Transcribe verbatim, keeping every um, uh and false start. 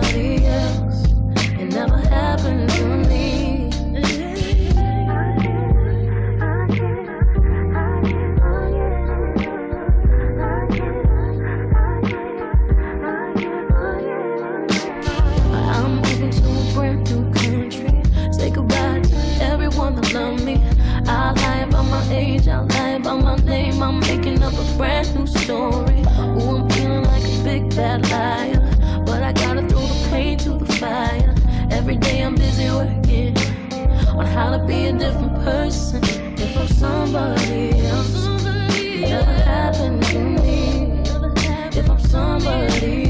somebody else. It never happened to me. I'm moving to a brand new country. Say goodbye to everyone that loved me. I lie about my age, I lie about my name. I'm making up a brand new story. Ooh, I'm feeling like a big bad liar, but I gotta throw the pain to the fire. Every day I'm busy working on how to be a different person. If I'm somebody else, it never happened to me. If I'm somebody